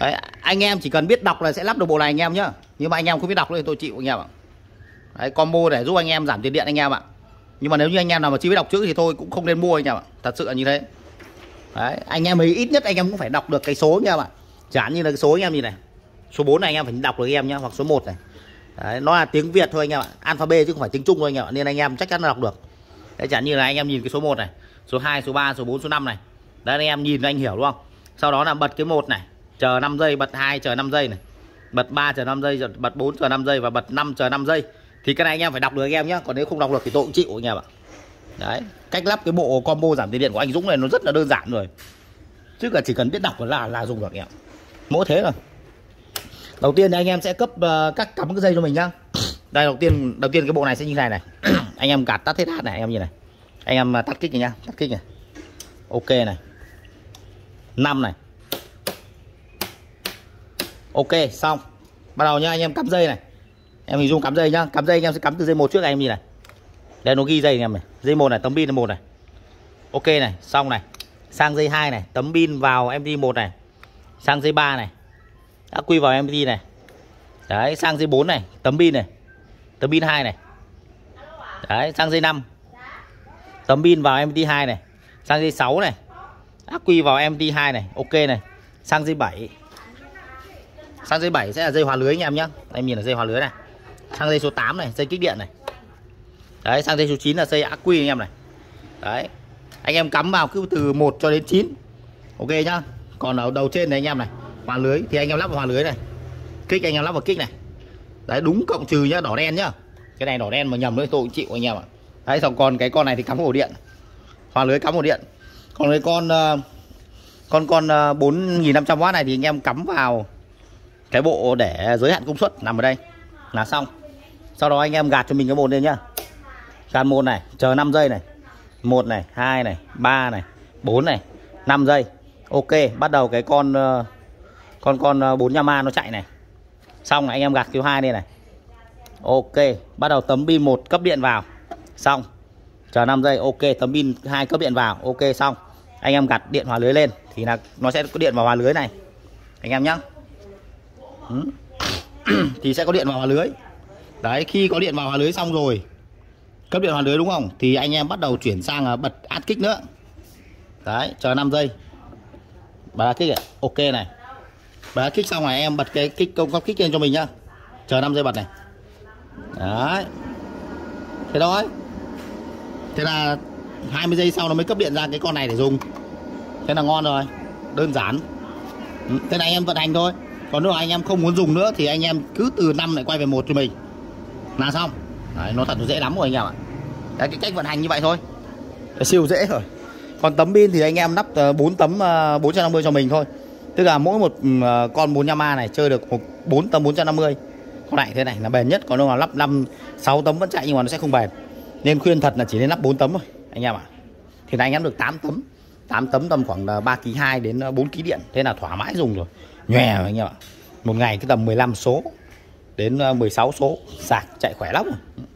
Đấy, anh em chỉ cần biết đọc là sẽ lắp được bộ này anh em nhá. Nhưng mà anh em không biết đọc thì tôi chịu anh em ạ. Đấy, combo để giúp anh em giảm tiền điện anh em ạ. Nhưng mà nếu như anh em nào mà chưa biết đọc chữ thì tôi cũng không nên mua anh em ạ. Thật sự là như thế. Đấy, anh em ấy ít nhất anh em cũng phải đọc được cái số anh em ạ. Chẳng như là cái số anh em nhìn này. Số 4 này anh em phải đọc được anh em nhá, hoặc số 1 này. Đấy, nó là tiếng Việt thôi anh em ạ, alphabet chứ không phải tiếng Trung thôi anh em ạ, nên anh em chắc chắn là đọc được. Đấy, chẳng như là anh em nhìn cái số 1 này, số 2, số 3, số 4, số 5 này. Đấy, anh em nhìn anh hiểu đúng không? Sau đó là bật cái 1 này, chờ 5 giây, bật 2 chờ 5 giây này. Bật 3 chờ 5 giây, bật 4 chờ 5 giây và bật 5 chờ 5 giây. Thì cái này anh em phải đọc được anh em nhé, còn nếu không đọc được thì tôi cũng chịu anh em ạ. Đấy, cách lắp cái bộ combo giảm tiền điện của anh Dũng này nó rất là đơn giản rồi. Chứ là chỉ cần biết đọc là dùng được anh em. Mỗi thế rồi. Đầu tiên thì anh em sẽ cấp các cắm cái dây cho mình nhá. Đây đầu tiên cái bộ này sẽ như này này. Anh em gạt tắt hết hát này, anh em nhìn này. Anh em tắt kích này nhá, tắt kích này. Ok này. 5 này. Ok, xong. Bắt đầu nhá, anh em cắm dây này. Em hình dung cắm dây nhá, cắm dây anh em sẽ cắm từ dây 1 trước anh em nhìn này. Đây nó ghi dây anh em này, dây 1 này, tấm pin là 1 này. Ok này, xong này. Sang dây 2 này, tấm pin vào MT 1 này. Sang dây 3 này. Đã quy vào MT này. Đấy, sang dây 4 này, tấm pin này. Tấm pin 2 này. Đấy, sang dây 5. Tấm pin vào MT2 này. Sang dây 6 này. Đã quy vào MT2 này, ok này. Sang dây 7. Sang dây 7 sẽ là dây hòa lưới anh em nhá. Em nhìn là dây hòa lưới này. Sang dây số 8 này, dây kích điện này. Đấy, sang dây số 9 là dây ắc quy anh em này. Đấy. Anh em cắm vào cứ từ 1 cho đến 9. Ok nhá. Còn ở đầu trên này anh em này, hòa lưới thì anh em lắp vào hòa lưới này. Kích anh em lắp vào kích này. Đấy, đúng cộng trừ nhá, đỏ đen nhá. Cái này đỏ đen mà nhầm nữa tôi cũng chịu anh em ạ. Đấy, xong còn cái con này thì cắm ổ điện. Hòa lưới cắm ổ điện. Còn cái con 4500W này thì anh em cắm vào cái bộ để giới hạn công suất nằm ở đây là xong. Sau đó anh em gạt cho mình cái một lên nhá. Gạt một này, chờ 5 giây này. 1 này, 2 này, 3 này, 4 này, 5 giây. Ok, bắt đầu cái con 45A nó chạy này. Xong anh em gạt thứ 2 đây này. Ok, bắt đầu tấm pin 1 cấp điện vào. Xong. Chờ 5 giây. Ok, tấm pin 2 cấp điện vào. Ok, xong. Anh em gạt điện hòa lưới lên thì là nó sẽ có điện vào hòa lưới này. Anh em nhá. Thì sẽ có điện vào hòa lưới. Đấy, khi có điện vào hòa lưới xong rồi, cấp điện hòa lưới đúng không? Thì anh em bắt đầu chuyển sang bật át kích nữa. Đấy, chờ 5 giây. Bật át kích này. Ok này. Bật át kích xong này em bật cái kích công tắc kích lên cho mình nhá. Chờ 5 giây bật này. Đấy. Thế đó ấy. Thế là 20 giây sau nó mới cấp điện ra cái con này để dùng. Thế là ngon rồi. Đơn giản. Thế này anh em vận hành thôi. Còn nếu anh em không muốn dùng nữa thì anh em cứ từ 5 lại quay về 1 cho mình là xong. Đấy, nó thật dễ lắm rồi anh em ạ. Đấy, cái cách vận hành như vậy thôi. Đấy, siêu dễ rồi. Còn tấm pin thì anh em lắp 4 tấm 450 cho mình thôi. Tức là mỗi một con 45A này chơi được 4 tấm 450. Con này thế này là bền nhất. Còn nếu mà lắp 5-6 tấm vẫn chạy nhưng mà nó sẽ không bền. Nên khuyên thật là chỉ nên lắp 4 tấm thôi anh em ạ. Thì anh em được 8 tấm. 8 tấm tầm khoảng 3,2 kg đến 4 kg điện. Thế là thoải mái dùng rồi. Nhòe rồi anh em ạ. Một ngày cứ tầm 15 số đến 16 số sạc chạy khỏe lắm rồi.